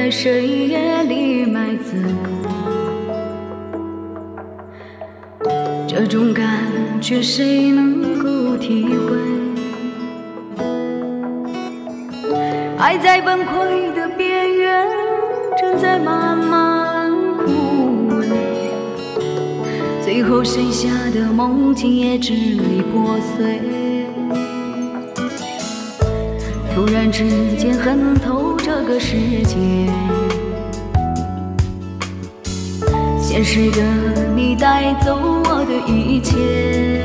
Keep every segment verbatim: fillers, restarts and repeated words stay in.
在深夜里埋字歌，这种感觉谁能够体会？爱在崩溃的边缘，正在慢慢枯萎，最后剩下的梦境也支离破碎。突然之间恨透这个世界，现实的你带走我的一切，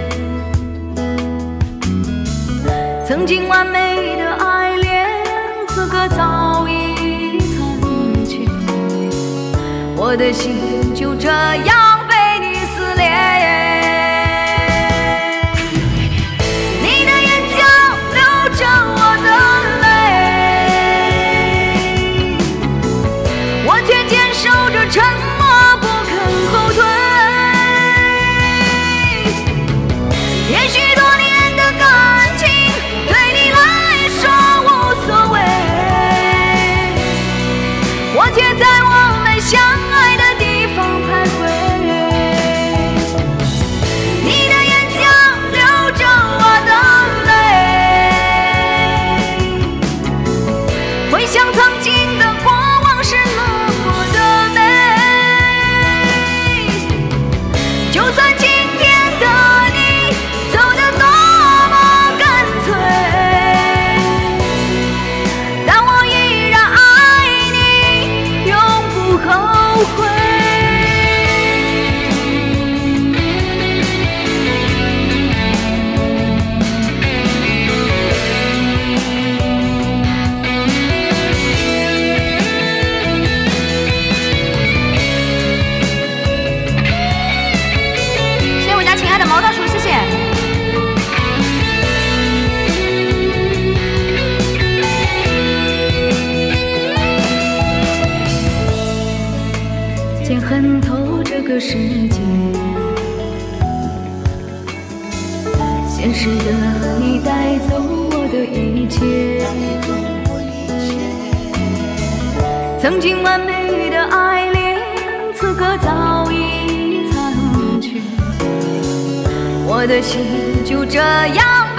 曾经完美的爱恋，此刻早已残缺，我的心就这样被你撕裂。沉默不肯后退，也许多年的感情对你来说无所谓，我却在我们相爱的地方徘徊。你的眼角流着我的泪，回想曾经的过往是那么的美。就算今天的你走得多么干脆，但我依然爱你，永不后悔。毛大叔，谢谢。渐恨透这个世界，现实的你带走我的一切，曾经完美的爱恋，此刻早已残缺，我的心就这样